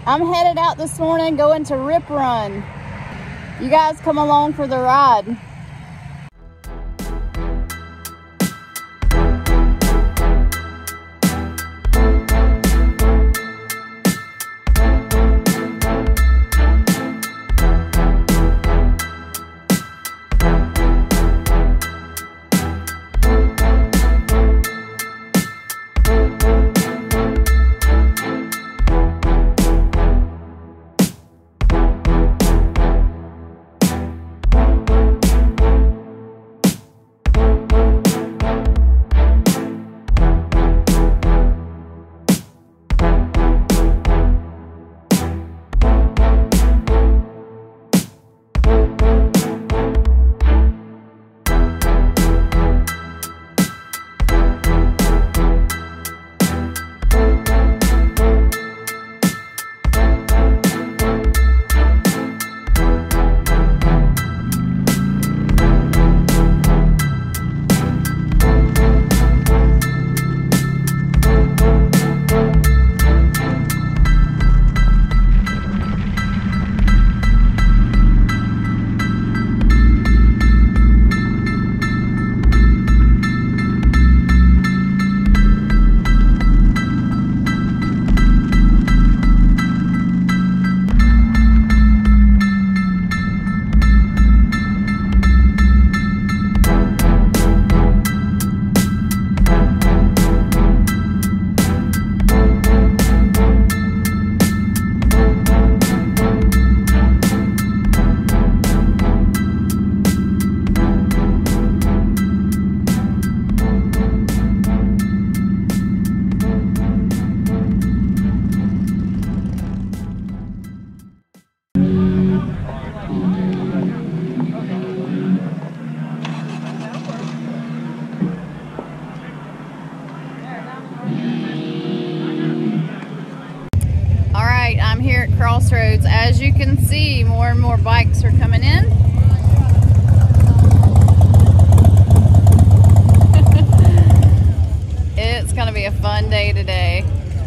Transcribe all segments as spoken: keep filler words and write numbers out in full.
I'm headed out this morning going to Rip Run. You guys come along for the ride. I'm here at Crossroads. As you can see, more and more bikes are coming in. It's gonna be a fun day today.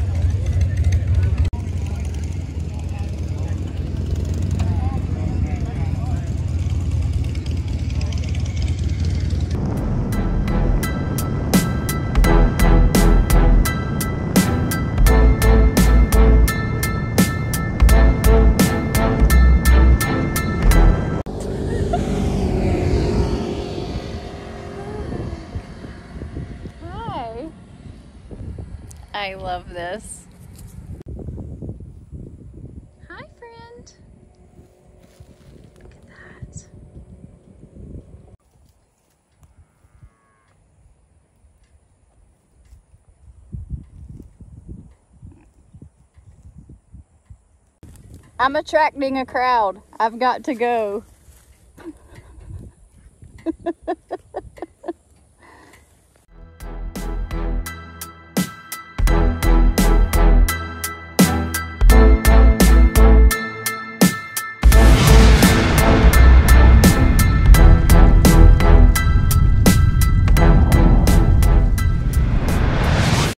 I love this. Hi, friend. Look at that. I'm attracting a crowd. I've got to go.